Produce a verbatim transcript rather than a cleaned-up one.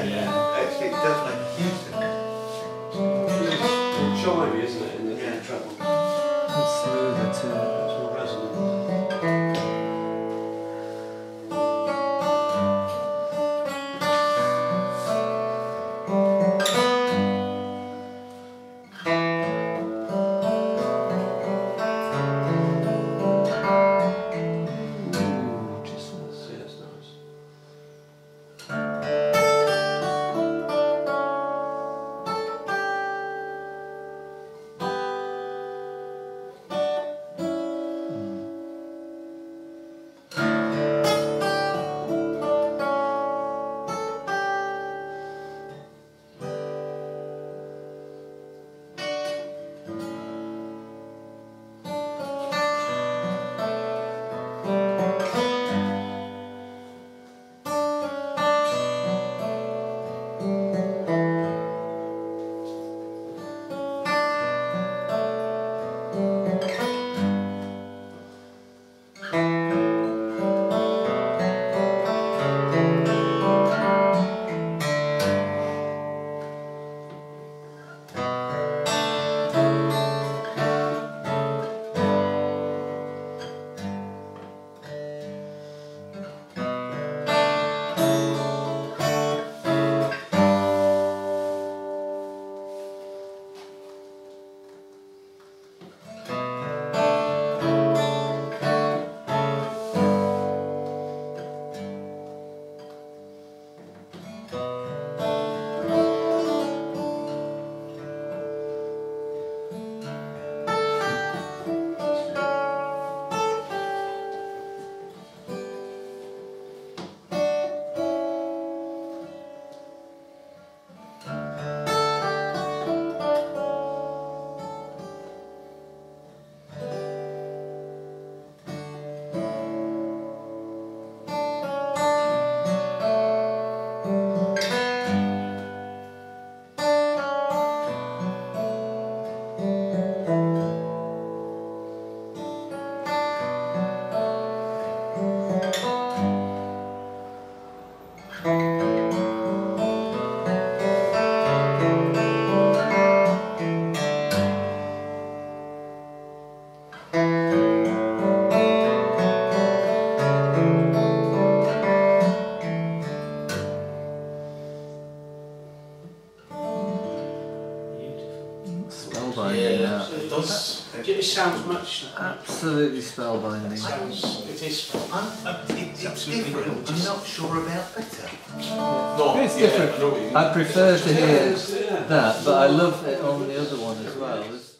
Yeah, yeah. Actually, it does make a huge difference. It's more chimey, isn't it, in the, yeah. treble? It's smoother too. It's more resonant. Spellbinding, yeah. It does. It sounds much. Absolutely spellbinding. It sounds. It is. I'm, I'm, it, it's different. I'm not sure about better. No, It's yeah, different. I, know what you mean. I prefer to hear Yeah. that, but I love it on the other one as well.